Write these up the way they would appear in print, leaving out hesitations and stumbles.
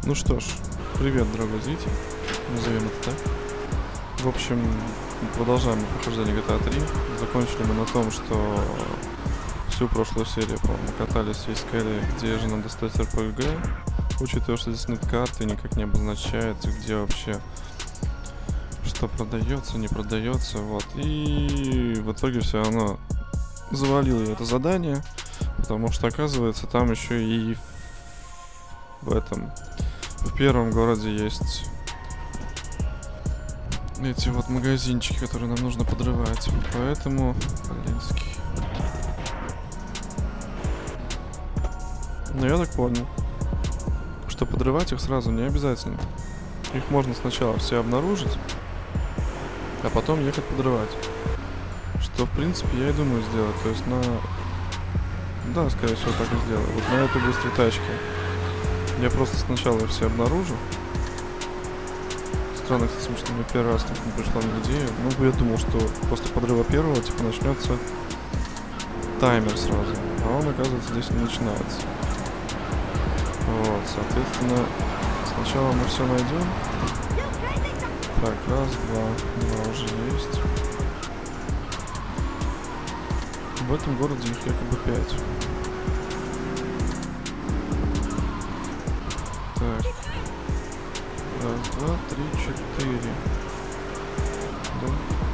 Ну что ж, привет, дорогой зритель, назовем это так. В общем, продолжаем прохождение GTA 3. Закончили мы на том, что всю прошлую серию, по-моему, катались весь Келли, где же надо достать РПГ. Учитывая, что здесь нет карты, никак не обозначается, где вообще что продается, не продается, вот. И в итоге все равно завалил я это задание, потому что, оказывается, там еще и в первом городе есть эти вот магазинчики, которые нам нужно подрывать. Поэтому, блинский. Но я так понял, что подрывать их сразу не обязательно. Их можно сначала все обнаружить, а потом ехать подрывать. Что, в принципе, я и думаю сделать. То есть Да, скорее всего, так и сделаю. Вот на этой быстрой тачке я просто сначала их все обнаружу. Странно, кстати, что мне первый раз так не пришла мне идея. Ну, я думал, что после подрыва первого, типа, начнется таймер сразу. А он, оказывается, здесь не начинается. Вот, соответственно, сначала мы все найдем. Так, раз, два уже есть. В этом городе их якобы 5. Так. Раз, два, три, четыре. Да?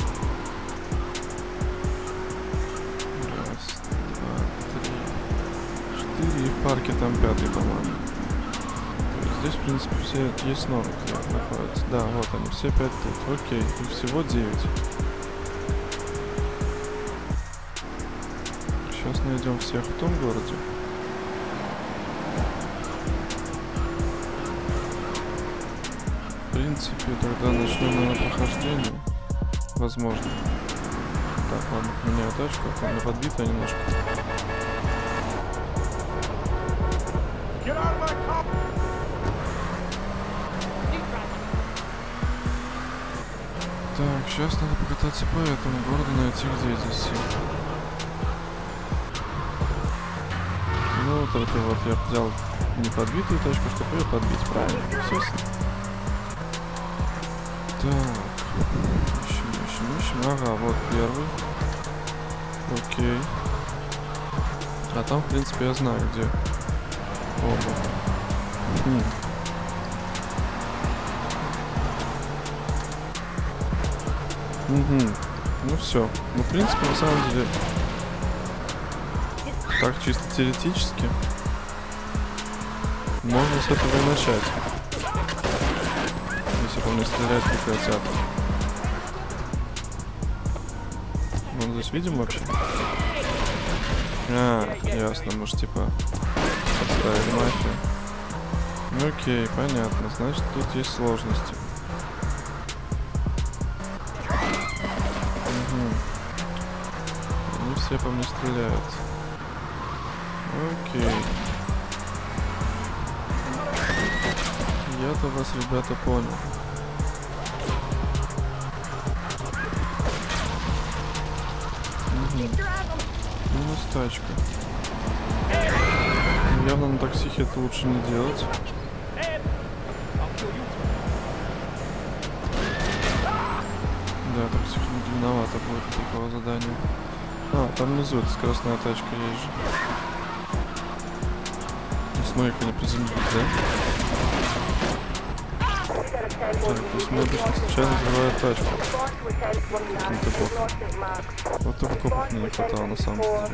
Раз, два, три, четыре. И в парке там 5-й, по-моему. Здесь, в принципе, все есть норы, где находятся. Да, вот они, все 5 тут. Окей, их всего 9. Сейчас найдем всех в том городе. В принципе, тогда начнем, наверное, прохождение. Возможно. Так, ладно, поменяю тачку, она подбитая немножко. Так, сейчас надо покататься по этому городу, найти, где здесь все. Ну, только вот я взял не подбитую тачку, чтобы ее подбить, правильно, естественно. Так, ищем. Ага, вот первый. Окей. А там, в принципе, я знаю, где оба. Угу. Ну все. Ну, в принципе, на самом деле, так чисто теоретически можно с этого и начать. Если по мне стрелять прекратят. Мы здесь видим вообще? А, ясно, может, типа подставили мафию. Ну окей, понятно. Значит, тут есть сложности. Угу. Они все по мне стреляют. Окей. Я-то вас, ребята, понял. Минус тачка. Явно на таксихе это лучше не делать. Да, таксиха не длинновато будет от такого задания. А, там внизу эта скоростная тачка есть же. Смотри-ка, они приземлились, да? Так, то есть мы обычно случайно взрываем тачку. Каким-то боком. Вот только копов мне не хватало на самом деле.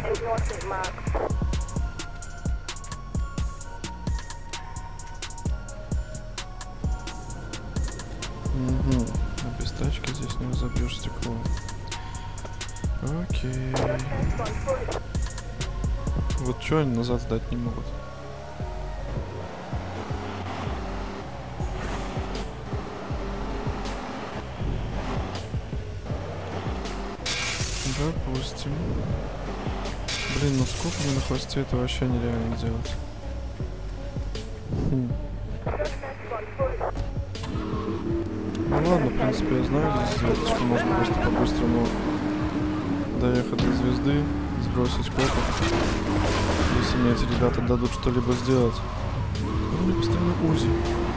Угу. А без тачки здесь не разобьешь стекло. Окей. Вот что они назад сдать не могут? Допустим. Блин, ну сколько мне на хвосте это вообще нереально делать. Ну ладно, в принципе, я знаю здесь звездочку. Можно просто по-быстрому доехать до звезды, сбросить копов. Если мне эти ребята дадут что-либо сделать. Ну, мне постоянно УЗИ.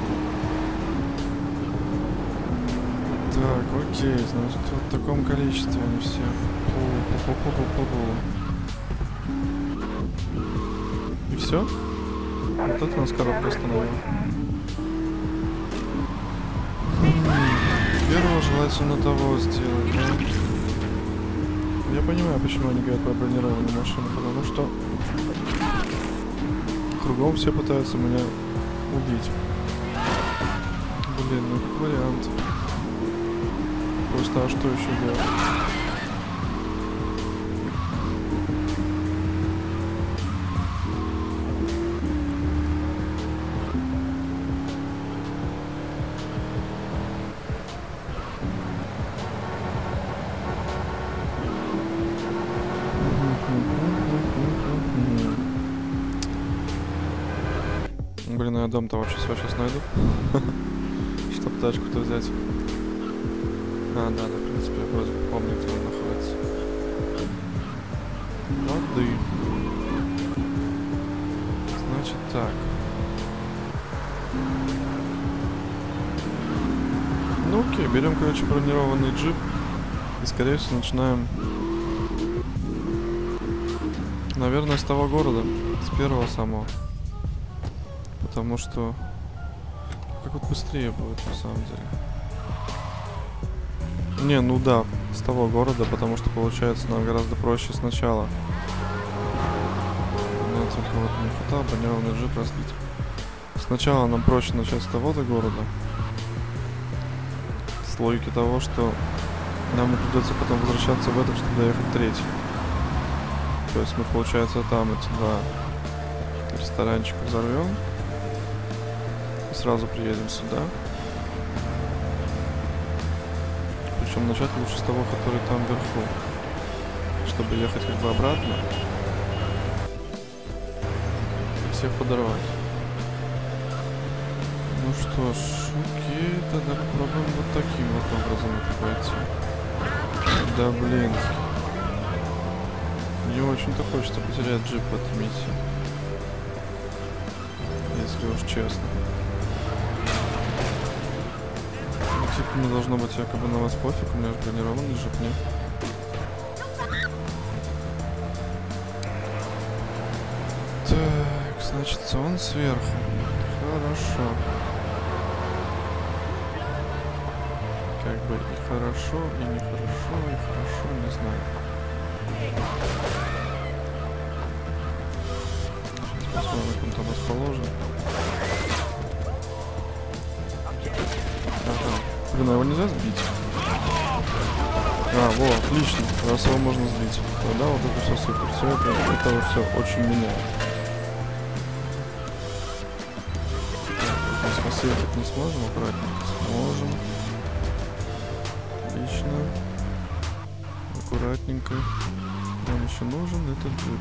Так, окей, значит, вот в таком количестве они все. И все? Вот это нас коробка остановила. Первого желательно того сделать, да? Я понимаю, почему они говорят про бронированную машину, потому что кругом все пытаются меня убить. Блин, ну как вариант. Просто, а что еще делать? Блин, я дом-то вообще сейчас найду. Чтоб тачку-то взять. А, да, в принципе, я вроде помню, где он находится. Воды. Значит так. Ну окей, берем, короче, бронированный джип. И, скорее всего, начинаем, наверное, с того города. С первого самого. Потому что как вот быстрее будет на самом деле. Не, ну да, с того города, потому что получается нам гораздо проще сначала. Но только вот не хватало бронированный джип разбить. Сначала нам проще начать с того-то города. С логики того, что нам не придется потом возвращаться в этот, чтобы доехать в третий. То есть мы, получается, там эти два ресторанчика взорвем. Сразу приедем сюда. Причем начать лучше с того, который там вверху. Чтобы ехать как бы обратно. И всех подорвать. Ну что ж, окей, тогда попробуем вот таким вот образом это пойти. Да блин. Не очень-то хочется потерять джип в этой миссии. Если уж честно. Типа, мне должно быть якобы на вас пофиг, у меня же бронированный джип, нет? Так, значит, он сверху. Хорошо. Как бы и хорошо, и нехорошо, и хорошо, не знаю. Сейчас посмотрим, как он там расположен. Блин, а его нельзя сбить? А, во, отлично. Раз его можно сбить. Тогда вот это все супер. Все это все очень меняет. Здесь мы светить не сможем, аккуратненько. Сможем. Отлично. Аккуратненько. Нам еще нужен этот джип.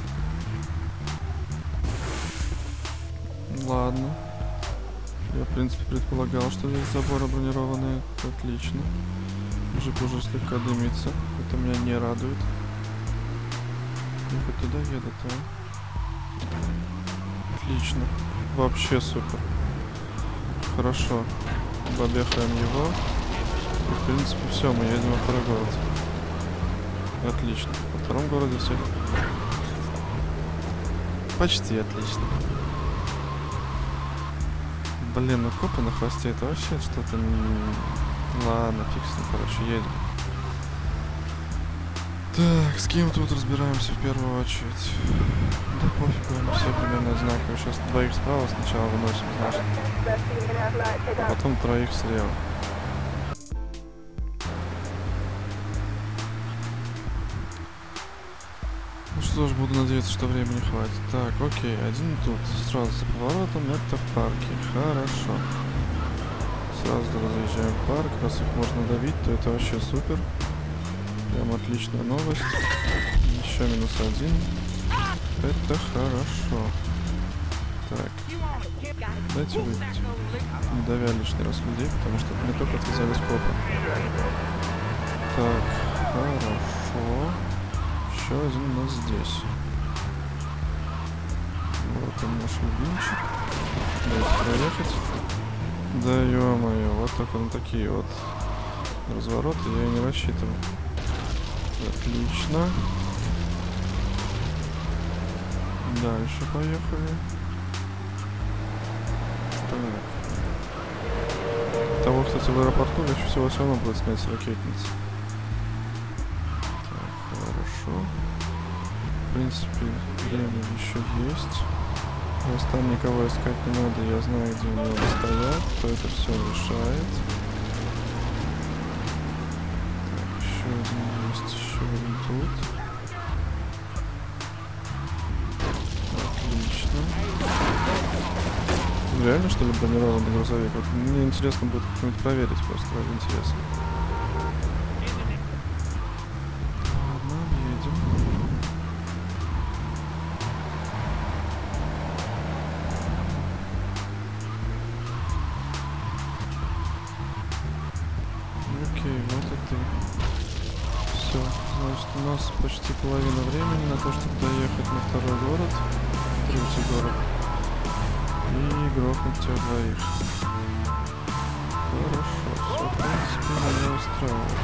Ладно. Я, в принципе, предполагал, что здесь заборы бронированные. Отлично. Джип уже слегка дымится. Это меня не радует. Я хоть туда еду, то. Отлично. Вообще супер. Хорошо. Объехаем его. И, в принципе, все, мы едем во второй город. Отлично. Во втором городе все. Почти отлично. Блин, ну копы на хвосте, это вообще что-то... Ладно, фиг с ним, короче, едем. Так, с кем тут разбираемся в первую очередь? Да пофигу, они все примерно одинаковые. Сейчас двоих справа сначала выносим, значит. А потом троих слева. Ну что ж, буду надеяться, что времени хватит. Так, окей, один тут. Сразу за поворотом, это в парке. Хорошо. Сразу разъезжаем в парк. Раз их можно давить, то это вообще супер. Прям отличная новость. Еще -1. Это хорошо. Так. Дайте выпить. Не давя лишний раз людей, потому что мне только отвязались копы. Так, хорошо. Еще один у нас здесь. Вот он наш любимчик. Давайте проехать. Да ё-моё, вот так он такие вот разворот, и я и не рассчитывал. Отлично. Дальше поехали. Так. Того, кстати, в аэропорту легче всего все равно будет снять с ракетницы. Так, хорошо. В принципе, время еще есть. Раз там никого искать не надо, я знаю, где они стоят, кто это все решает. Так, еще один есть, еще один тут. Отлично. Реально, что ли, бронированный грузовик? Вот мне интересно будет как-нибудь проверить просто, ради интереса. Ладно, едем. Окей, вот это. Все, значит, у нас почти половина времени на то, чтобы доехать на второй город, третий город. И грохнуть тех двоих. Хорошо, все, в принципе, меня устраивает.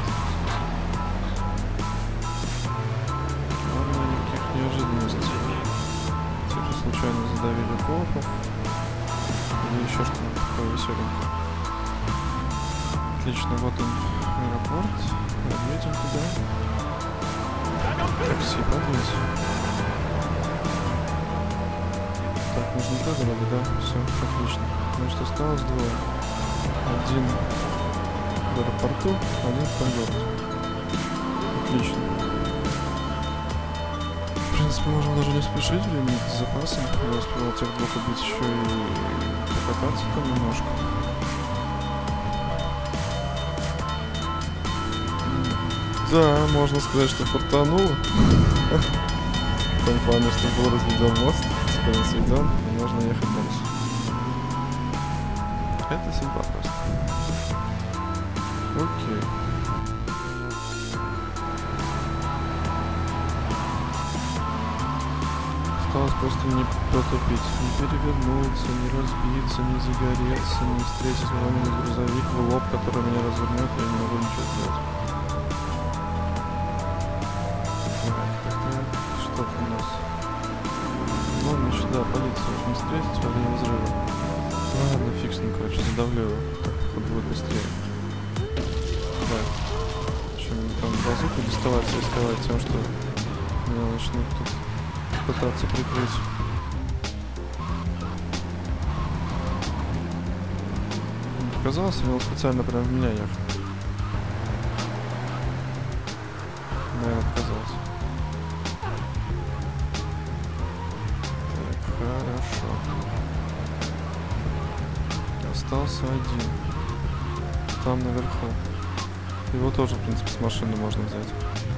Главное, никаких неожиданностей. Типа случайно задавили копов. Или еще что-нибудь такое веселенькое. Отлично, вот он, аэропорт. Едем туда. Такси подвесь. Так, нужно туда дороги, да? Все, отлично. Значит, осталось двое. Один в аэропорту, один в городе. Отлично. В принципе, можем даже не спешить, времени с запасом. Я успел тех двух убить еще и покататься там немножко. Да, можно сказать, что фартануло. В том плане, что был разведен мост, теперь он сведен, и можно ехать дальше. Это симпа просто. Окей. Осталось просто не протупить, не перевернуться, не разбиться, не загореться, не встретить какой-нибудь грузовик в лоб, который меня развернет, я не могу ничего сделать. Что у нас? Ладно, еще да, полицию не встретить во время взрыва. Ладно, фиг с ним, короче, задавлю его. Так, походу будет быстрее. Да. В общем, там базуку доставать и рисковать тем, что меня начнут тут пытаться прикрыть. Не показалось, или он специально прям в меня ехал? Наверное, показалось. Хорошо. Остался один. Там наверху. Его тоже, в принципе, с машины можно взять.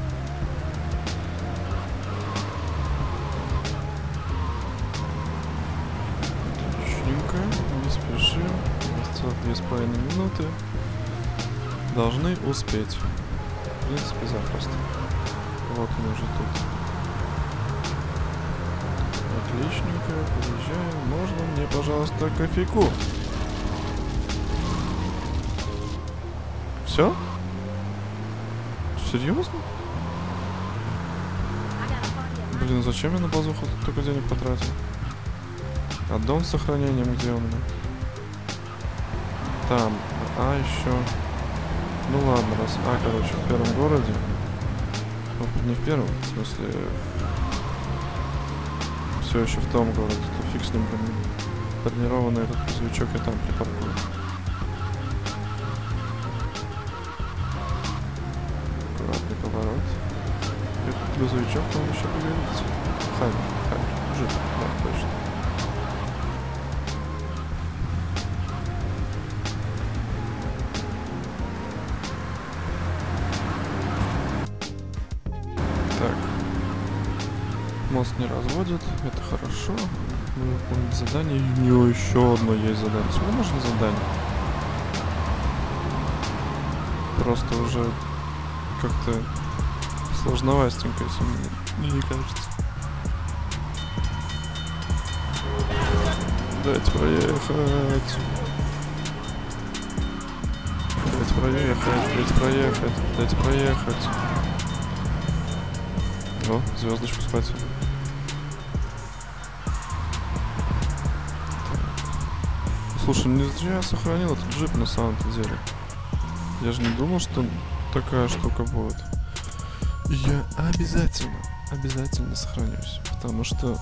Отличненько. Не спешим. Осталось 2,5 минуты. Должны успеть. В принципе, запросто. Вот он уже тут. Отличненько, подъезжаем. Можно мне, пожалуйста, кофейку? Все? Серьезно? Блин, зачем я на базуху только денег потратил? А дом с сохранением где у меня? Там. А еще. Ну ладно, раз А, короче, в первом городе. Ну, не в первом, в смысле. Все еще в том городе, то фиг с ним, бронированный этот грузовичок я там припаркую. Аккуратный поворот. Этот грузовичок там еще появится. Хаммер, джип, да, точно. Так. Мост не разводит, это хорошо. Мы выполнили задание. И у него еще одно есть задание. Сколько можно задание? Просто уже как-то сложновастенько, если мне не кажется. Дайте проехать. Дайте проехать, дайте проехать, дайте проехать. О, звездочку схватил. Слушай, не зря я сохранил этот джип на самом-то деле. Я же не думал, что такая штука будет. И я обязательно сохранюсь. Потому что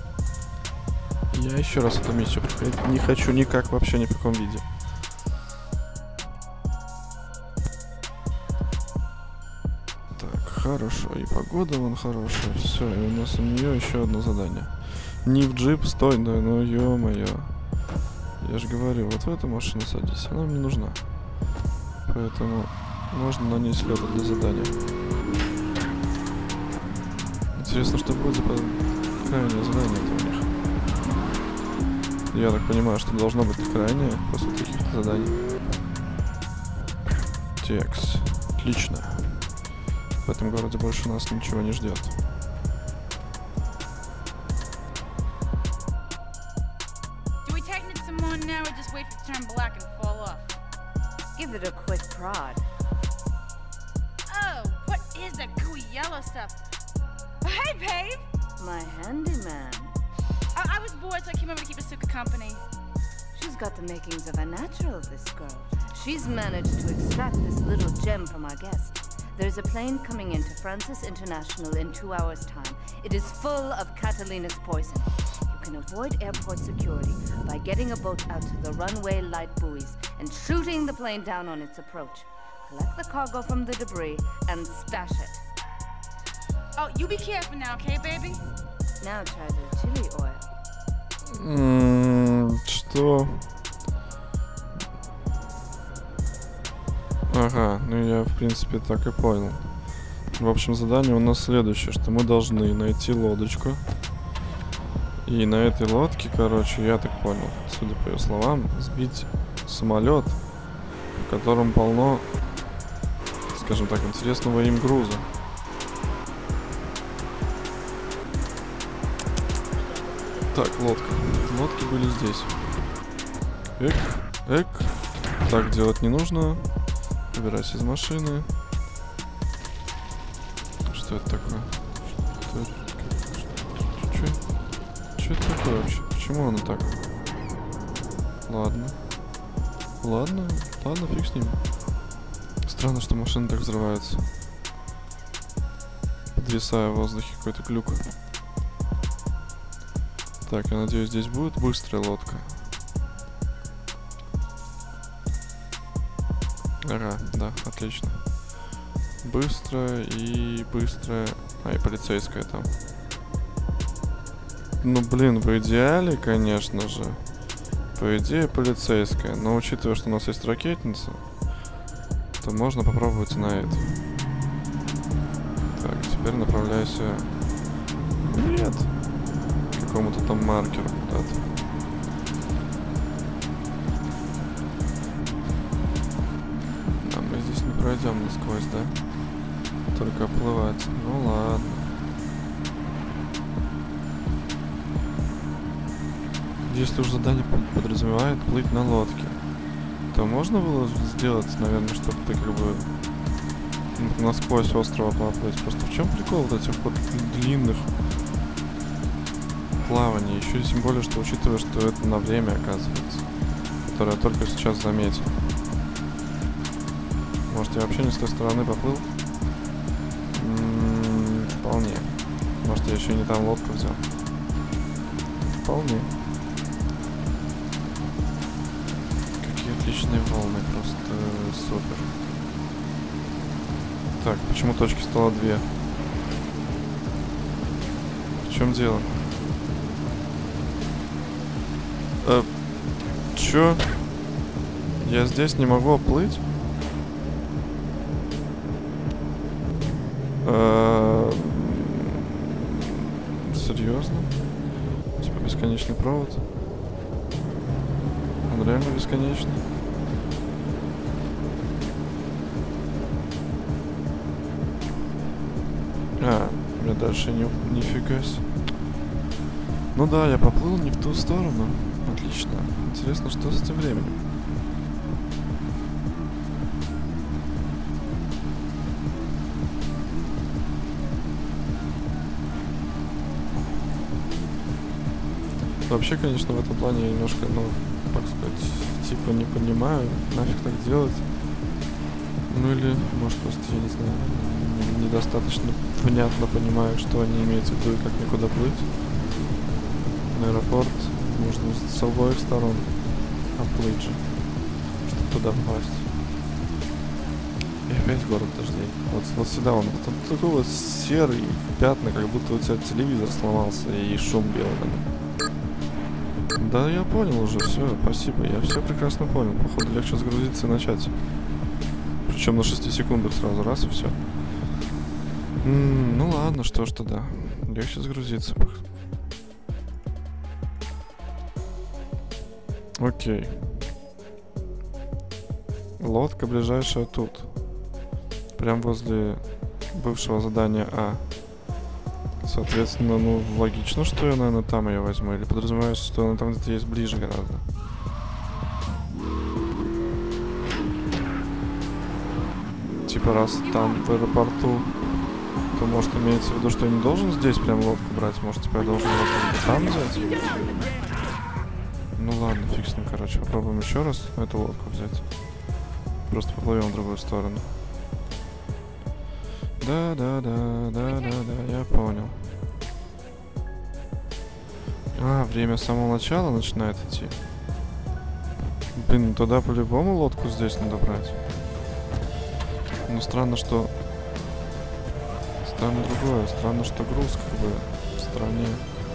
я еще раз эту миссию проходить не хочу никак, вообще ни в каком виде. Так, хорошо. И погода вон хорошая. Все, и у нас у нее еще одно задание. Не в джип, стой, да, ну ё-моё. Я же говорю, вот в эту машину садись, она мне нужна. Поэтому можно на ней следовать для задания. Интересно, что будет за крайнее задание у них. Я так понимаю, что должно быть крайнее после таких заданий. Текс. Отлично. В этом городе больше нас ничего не ждет. Give it a quick prod. Oh, what is that gooey yellow stuff? Hey, babe! My handyman. I was bored, so I came over to keep Asuka company. She's got the makings of a natural, this girl. She's managed to extract this little gem from our guest. There's a plane coming into Francis International in 2 hours' time. It is full of Catalina's poison. You can avoid airport security by getting a boat out to the runway light buoys and shooting the plane down on its approach. Collect the cargo from the debris and stash it. Oh, you be careful now, okay, baby? Now try the chili oil. Что? Ага, ну я в принципе так и понял. В общем, задание у нас следующее, что мы должны найти лодочку. И на этой лодке, короче, я так понял, судя по ее словам, сбить самолет, в котором полно, скажем так, интересного им груза. Так, лодка. Лодки были здесь. Эк. Так делать не нужно. Выбирайся из машины. Что это такое? Что это такое вообще? Почему оно так? Ладно, фиг с ним. Странно, что машины так взрываются. Подвисая в воздухе какой-то глюк. Так, я надеюсь, здесь будет быстрая лодка. Ага, да, отлично. Быстрая и быстрая. А, и полицейская там. Ну, блин, в идеале, конечно же. По идее, полицейская. Но учитывая, что у нас есть ракетница, то можно попробовать на это. Так, теперь направляйся... Нет. К какому-то там маркеру куда-то. А мы здесь не пройдем насквозь, да? Только оплывать. Ну ладно. Если уж задание подразумевает плыть на лодке, то можно было сделать, наверное, чтобы ты как бы насквозь острова поплыть. Просто в чем прикол вот этих вот длинных плаваний? Еще и тем более, что учитывая, что это на время оказывается, которое я только сейчас заметил. Может, я вообще не с той стороны поплыл? Вполне. Может, я еще и не там лодку взял? Вполне. Отличные волны, просто супер. Так, почему точки стало 2? В чем дело? Чё? Я здесь не могу оплыть? Серьезно? Типа бесконечный провод? Он реально бесконечный? У меня дальше нифига себе. Ну да, я поплыл не в ту сторону. Отлично. Интересно, что с этим временем? Вообще, конечно, в этом плане я немножко, ну, так сказать, типа не понимаю, нафиг так делать. Ну или, может, просто, я не знаю, недостаточно внятно понимаю, что они имеют в виду и как мне куда плыть. На аэропорт нужно с обоих сторон оплыть же, чтобы туда попасть. И опять город дождей. Вот сюда он. Там такой вот серый, пятна, как будто у тебя телевизор сломался и шум белый на нем. Да, я понял уже, все, спасибо. Я все прекрасно понял. Походу легче загрузиться и начать. Причем на 6 секундах сразу раз и все. Ну ладно, что ж тогда. Легче загрузиться. Окей. Лодка ближайшая тут. Прям возле бывшего задания А. Соответственно, ну, логично, что я, наверное, там ее возьму. Или подразумевается, что она там где-то есть ближе гораздо. Типа, раз там в аэропорту, то, может, имеется в виду, что я не должен здесь прям лодку брать. Может, типа, я должен лодку там взять? Ну ладно, фиг с ним, короче. Попробуем еще раз эту лодку взять. Просто поплывем в другую сторону. Да, я понял. А, время с самого начала начинает идти. Блин, туда по-любому лодку здесь надо брать. Но странно, что... Странно другое. Странно, что груз как бы в стране.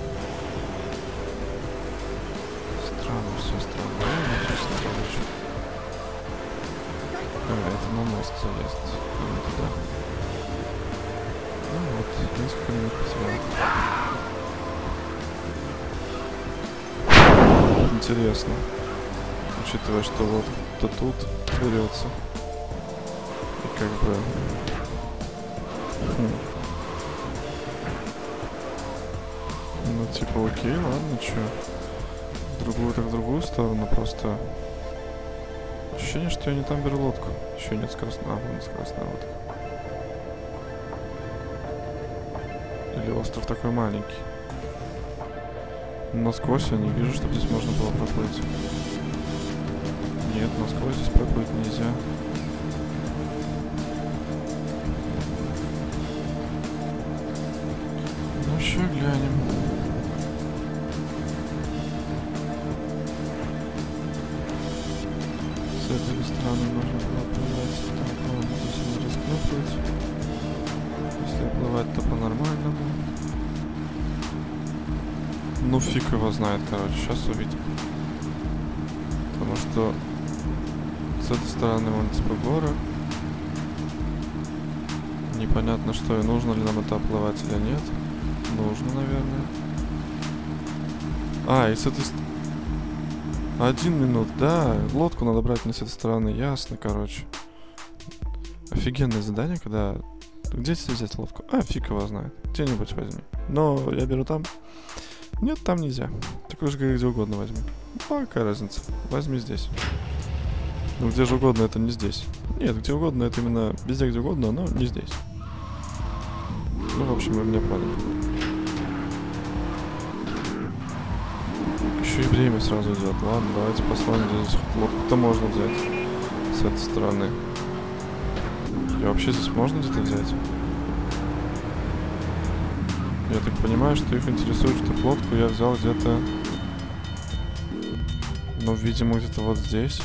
Странно, все странно. Это на мост залезть. Не туда. Ну вот, несколько минут потерял. Интересно. Учитывая, что вот то тут берется. И как бы... Ну типа окей, ладно, чё. В другую сторону просто... Ощущение, что я не там беру лодку. Еще нет скоростной. Вон скоростная лодка. Или остров такой маленький. Насквозь я не вижу, чтобы здесь можно было проплыть. Нет, насквозь здесь проплыть нельзя. Ну еще глянем. С этой стороны нужно было плывать. Так, ладно, здесь не рискну плыть. Если плывать, то по-нормальному. Ну фиг его знает, короче, сейчас увидим. Потому что с этой стороны вон типа горы. Непонятно, что и нужно ли нам это оплывать или нет. Нужно, наверное. А, и с этой стороны... 1 минут, да. Лодку надо брать не с этой стороны, ясно, короче. Офигенное задание, когда... Где тебе взять лодку? А, фиг его знает. Где-нибудь возьми. Но я беру там. Нет, там нельзя. Так уж где угодно возьми. Ну, какая разница? Возьми здесь. Ну, где же угодно, это не здесь. Нет, где угодно, это именно везде, где угодно, но не здесь. Ну, в общем, вы меня поняли. Еще и время сразу идет. Ладно, давайте посмотрим, где здесь лодку-то можно взять. С этой стороны. И вообще здесь можно где-то взять? Я так понимаю, что их интересует, что лодку я взял где-то... Ну, видимо, где-то вот здесь.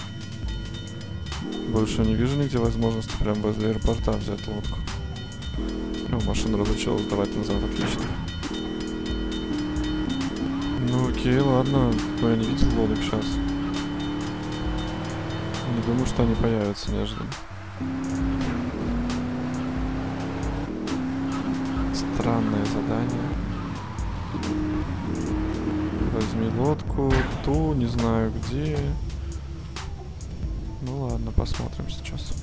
Больше не вижу нигде возможности прям возле аэропорта взять лодку. Ну, машину разучилась сдавать назад, отлично. Ну окей, ладно, но я не видел лодок сейчас. Не думаю, что они появятся неожиданно. Странное задание. Возьми лодку, ту, не знаю где. Ну ладно, посмотрим сейчас.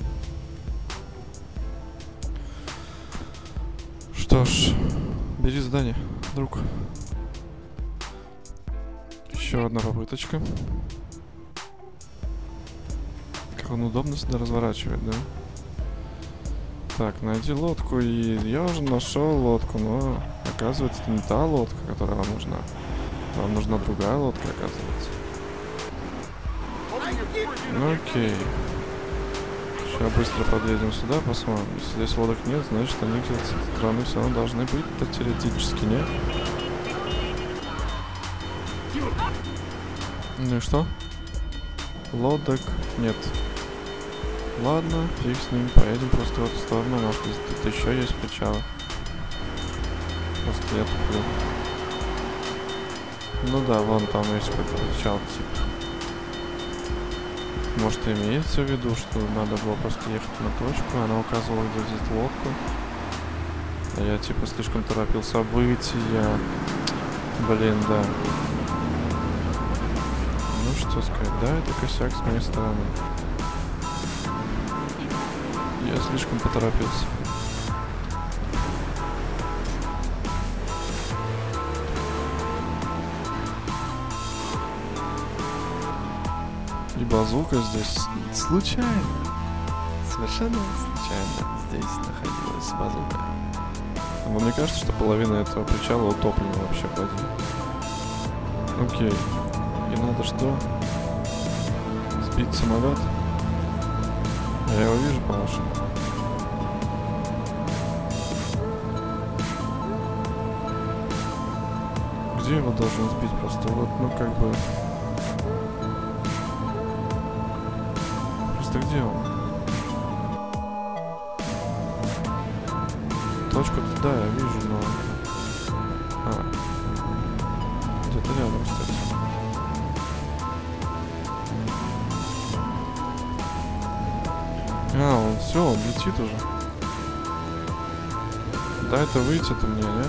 Что ж, бери задание, друг. Еще одна попыточка. Как он удобно сюда разворачивает, да? Так, найди лодку, и я уже нашел лодку, но оказывается это не та лодка, которая вам нужна. Нам нужна другая лодка, оказывается. Ну окей. Сейчас быстро подъедем сюда, посмотрим. Если здесь лодок нет, значит они где-то с этой стороны все равно должны быть-то теоретически, нет? Ну и что? Лодок нет. Ладно, фиг с ним, поедем просто в эту сторону, может тут еще есть причалы. Просто я туплю. Ну да, вон там есть какой-то причал, типа. Может, имеется в виду, что надо было просто ехать на точку, она указывала, где взять лодку. А я типа слишком торопился выйти, я... Блин, да. Ну что сказать, да, это косяк с моей стороны. Я слишком поторопился. И базука здесь случайно. Совершенно случайно здесь находилась базука. Но мне кажется, что половина этого причала утоплена вообще в воде. Окей. И надо что? Сбить самолет? Я его вижу по машине. Где его должен сбить? Просто вот, ну как бы... Просто где он? Точку-то, да, я вижу, но... Где-то рядом, кстати. Он все, он летит уже. Да, это выйти-то мне, не?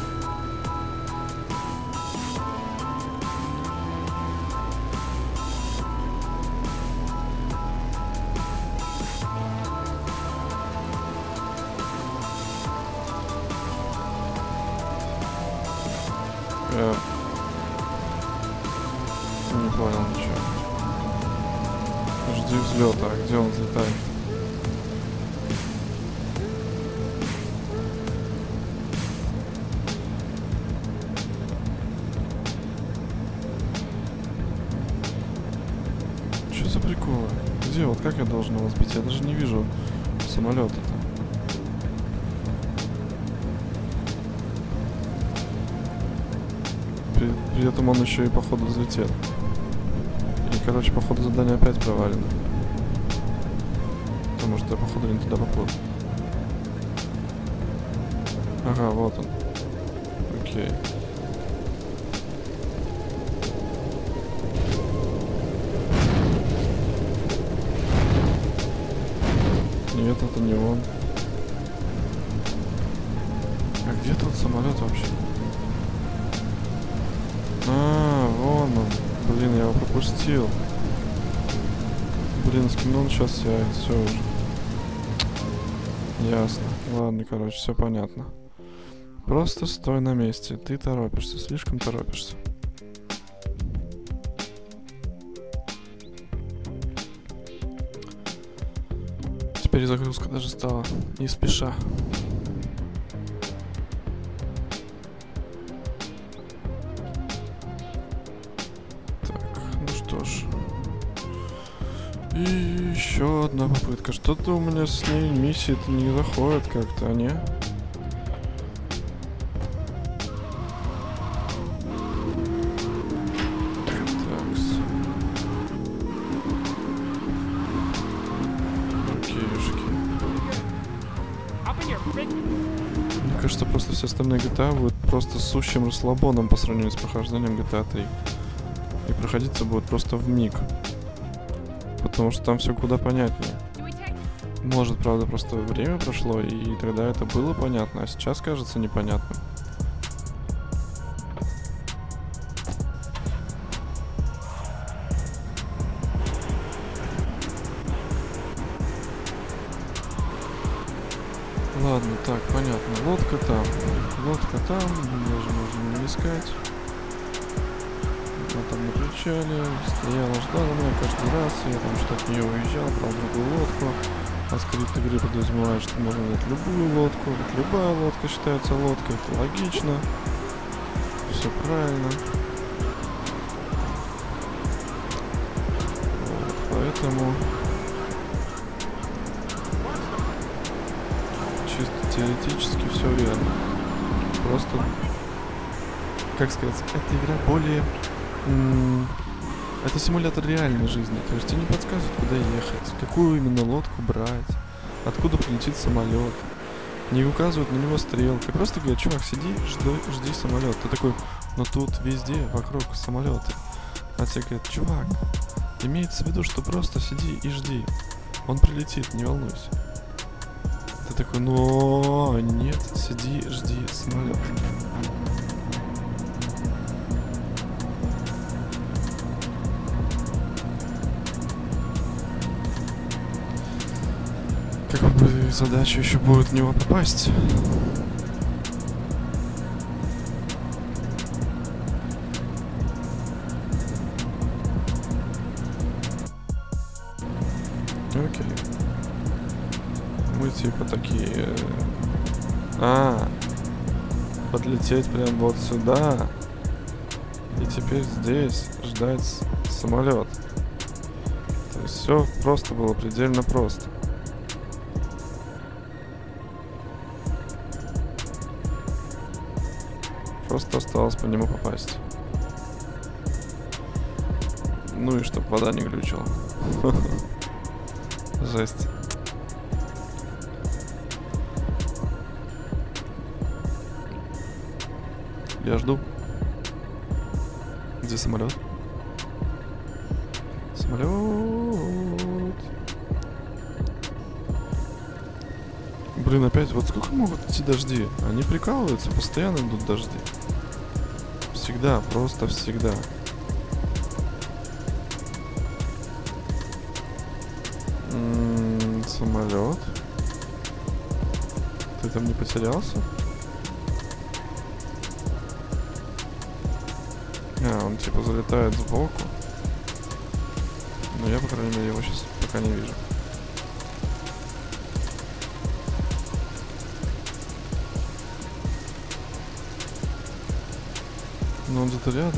Не понял ничего. Жди взлета, а где он взлетает? Что за приколы? Где? Вот как я должен его сбить? Я даже не вижу самолета-то. При этом он еще и походу взлетел. И, короче, походу задание опять провалено. Потому что я, походу, не туда поплыл. Ага, вот он. Окей. Нет, это не он. А где тот самолет вообще? Вон он. Блин, я его пропустил. Блин, с кем он сейчас сядет, все уже. Ясно. Ладно, короче, все понятно. Просто стой на месте. Ты торопишься, слишком торопишься. Теперь загрузка даже стала не спеша. И еще одна попытка. Что-то у меня с ней миссии-то не заходят как-то, а не? Такс. Окейшки. Мне кажется, просто все остальные GTA будут просто сущим расслабоном по сравнению с прохождением GTA 3. И проходиться будет просто вмиг. Потому что там все куда понятнее. Может, правда, просто время прошло, и тогда это было понятно, а сейчас кажется непонятным. Ладно, так, понятно. Лодка там. Лодка там. Даже можно не искать. Она там на причале. Стояла, ждала меня каждый раз. Я там что-то от нее уезжал, брал другую лодку. А скрипт игры подразумевает, что можно взять любую лодку. Ведь любая лодка считается лодкой. Это логично. Все правильно. Поэтому чисто теоретически все верно. Просто, как сказать, эта игра более... это симулятор реальной жизни. То есть тебе не подсказывают, куда ехать, какую именно лодку брать, откуда прилетит самолет. Не указывают на него стрелкой. Просто говорят: чувак, сиди, жди самолет. Ты такой: но тут везде вокруг самолеты. А тебе говорят: чувак, имеется в виду, что просто сиди и жди. Он прилетит, не волнуйся. Ты такой: но нет, сиди, жди самолет. Как бы задача еще будет в него попасть. Окей. Мы типа такие... подлететь прям вот сюда. И теперь здесь ждать самолет. То есть все просто было, предельно просто. Просто осталось по нему попасть. Ну и чтоб вода не глючила. Жесть. Я жду. Где самолет? Самолет. Блин, опять, вот сколько могут идти дожди? Они прикалываются, постоянно идут дожди. Всегда, просто всегда. Самолет. Ты там не потерялся? Он типа залетает сбоку. Но я, по крайней мере, его сейчас пока не вижу. Но он где-то рядом.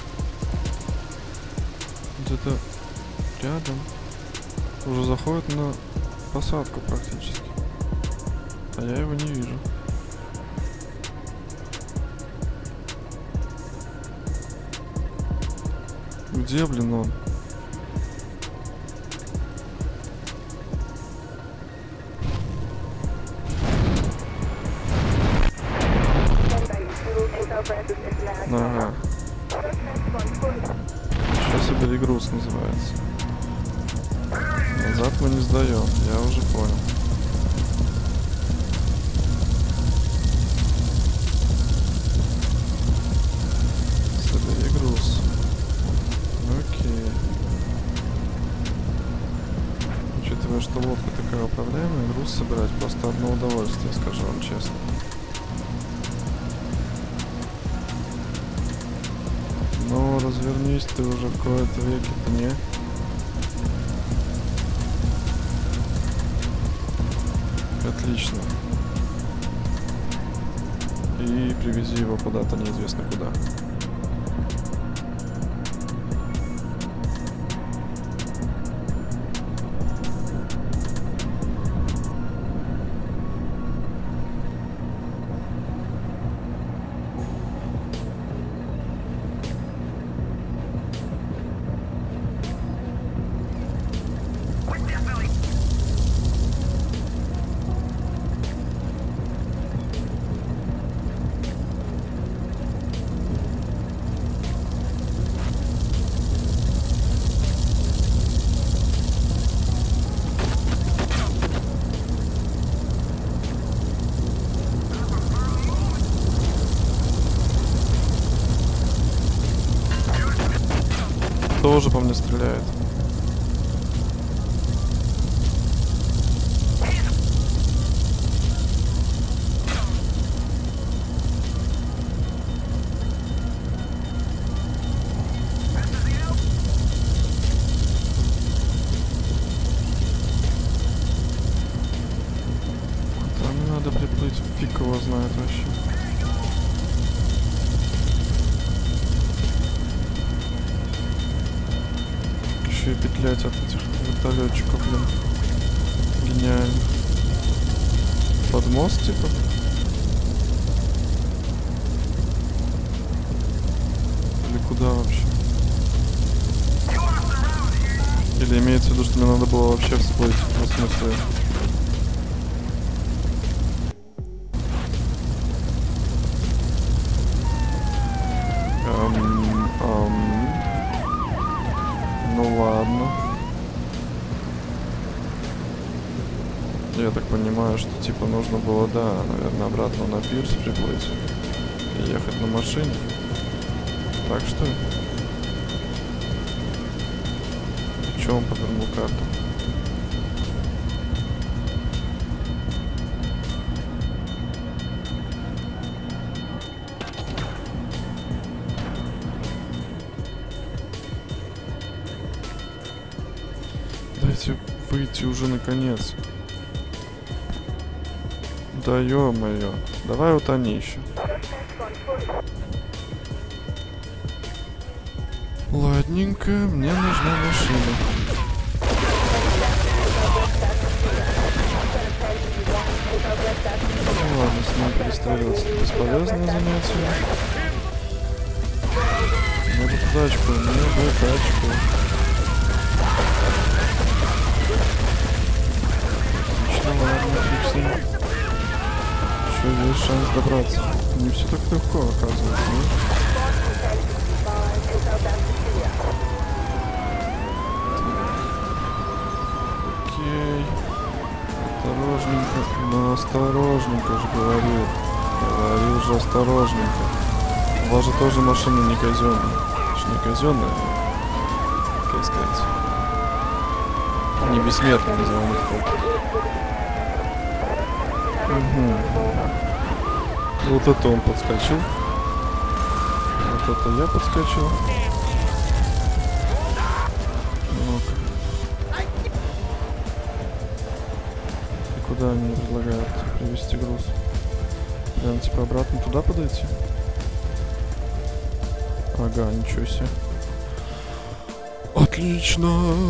Где-то рядом. Уже заходит на посадку практически. А я его не вижу. Где, блин, он? Ага. Сейчас собери груз называется. Назад мы не сдаем, я уже понял. Собери груз. Окей. Учитывая, что лодка такая управляемая, груз собирать просто одно удовольствие, скажу вам честно. Но развернись ты уже в кои-то веки-то не. Отлично. И привези его куда-то, неизвестно куда. Тоже по мне стреляет. Куда мне надо приплыть? Фиг его знает вообще. еще и петлять от этих вертолетчиков, блин. Гениально. Под мост, типа? Или куда вообще? Или имеется в виду, что мне надо было вообще всплыть? В смысле? Ну ладно. Я так понимаю, что типа нужно было, да, наверное, обратно на пирс приплыть и ехать на машине. Так что ли? Чё он повернул карту? Дайте выйти уже наконец. Да ё-моё. Давай утони еще. Ладненько, мне нужна машина. Ну ладно, с ним перестреливаться бесполезное занятие. Мне бы тачку, мне бы тачку. Отлично, ладно, фиксим. Еще есть шанс добраться. Не все так легко, оказывается, да? Окей. Осторожненько. Ну, осторожненько же говорил. Говорил же осторожненько. У вас же тоже машина не казенная. Не казенная, как сказать. Не бессмертная, назовем их так. Угу. Вот это он подскочил. Вот это я подскочил. Ну-ка. И куда они предлагают привезти груз? Прям типа обратно туда подойти? Ага, ничего себе. Отлично!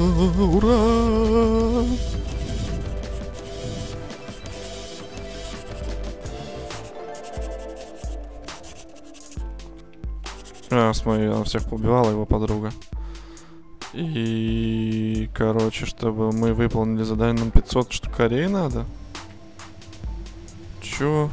Ура! Смотри, она всех поубивала, его подруга. И, короче, чтобы мы выполнили задание, нам 500 штукарей надо. Чё?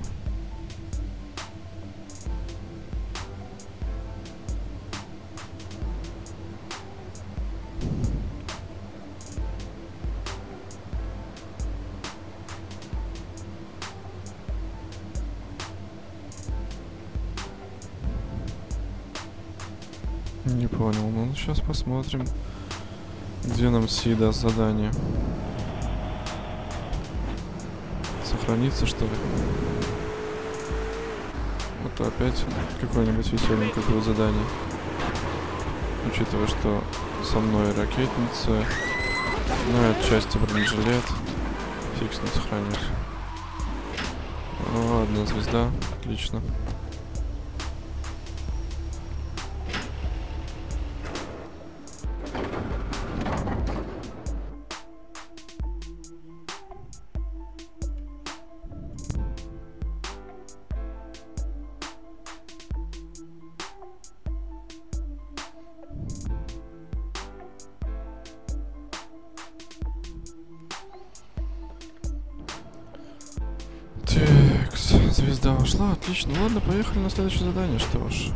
Не понял, ну сейчас посмотрим, где нам Си даст задание. Сохранится, что ли? Вот опять какое-нибудь веселенькое будет задание. Учитывая, что со мной ракетница, ну и отчасти бронежилет. Фиг с ним сохранюсь. Ну, одна звезда, отлично. Звезда ушла, отлично. Ладно, поехали на следующее задание, что ж.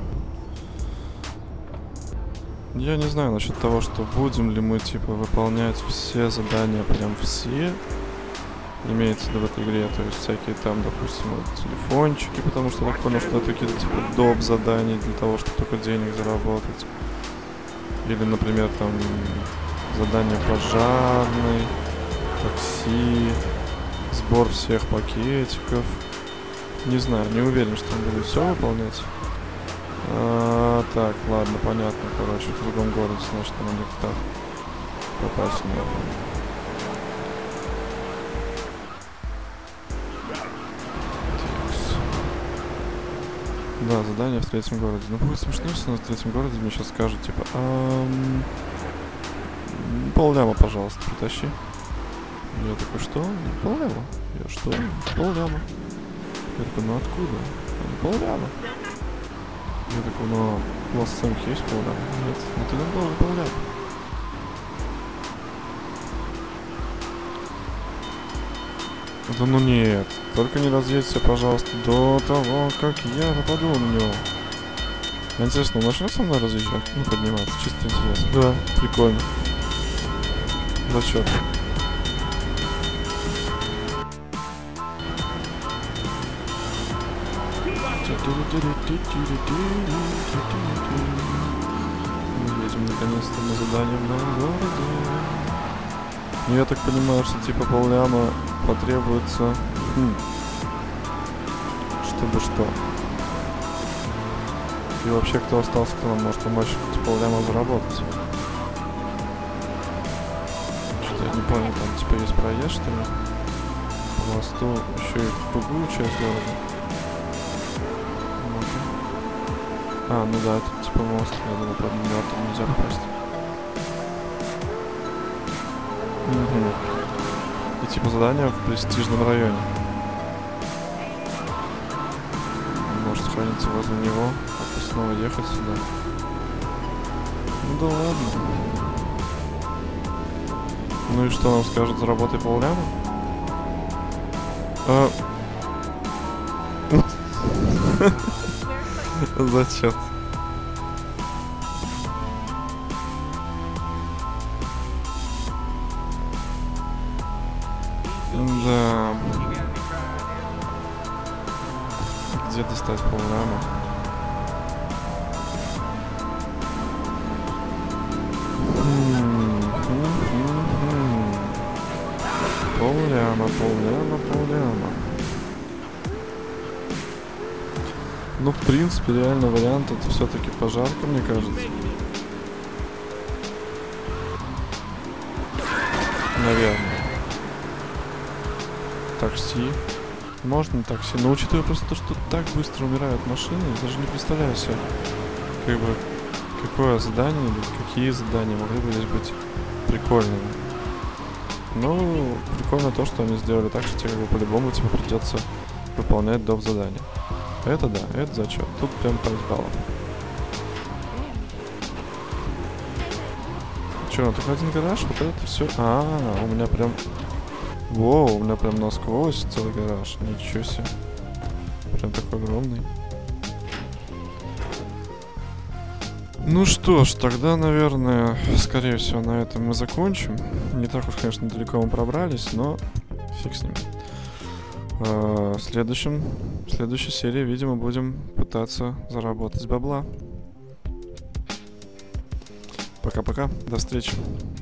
Я не знаю насчет того, что будем ли мы, типа, выполнять все задания, прям все. Имеется в виду в этой игре, то есть всякие там, допустим, вот, телефончики, потому что я так понял, что это какие-то, типа, доп. Заданий для того, чтобы только денег заработать. Или, например, там, задание пожарный, такси, сбор всех пакетиков. Не знаю, не уверен, что он будет все выполнять. Так, ладно, понятно, короче, в другом городе, значит, надо где-то так попасть, наверное. Да, задание в третьем городе. Ну, будет смешно, если в третьем городе мне сейчас скажут, типа, полляма, пожалуйста, притащи. Я такой, что? Полляма? Я что? Полляма. Я такой, ну откуда? Полляма. Я такой, ну у вас самих есть полляма? Нет, ну ты нам должен полляма. Да ну нет, только не разъедься, пожалуйста, до того, как я попаду на него. Интересно, он начнет со мной разъезжать? Ну, подниматься, чисто интересно. Да, прикольно. Зачет. Мы едем наконец-то на задание в новом городе. Ну, я так понимаю, что типа полляма потребуется, чтобы что? И вообще, кто остался, кто нам может помочь полляма заработать? Что-то я не понял, там типа есть проезд, что ли? По мосту еще и в другую часть города. А, ну да, это типа мост, я думал, правда, там нельзя попасть. Угу. И типа задание в престижном районе. Может сохраниться возле него, а то снова ехать сюда. Ну да ладно. Ну и что нам скажут, заработай полляма? Зачет. Да. Где достать полляма? Полляма. Ну, в принципе, реально вариант это все-таки пожарка, мне кажется. Наверное. Такси. Можно такси. Но учитывая просто то, что так быстро умирают машины, я даже не представляю себе, как бы, какое задание или какие задания могли бы здесь быть прикольными. Ну, прикольно то, что они сделали так, что тебе как бы по-любому тебе придется выполнять доп. Задания. Это да, это зачет. Тут прям 5 баллов. Че, ну только один гараж, вот это все. У меня прям... Воу, у меня прям насквозь целый гараж. Ничего себе. Прям такой огромный. Ну что ж, тогда, наверное, скорее всего, на этом мы закончим. Не так уж, конечно, далеко мы пробрались, но фиг с ним. В следующей серии, видимо, будем пытаться заработать бабла. Пока-пока, до встречи.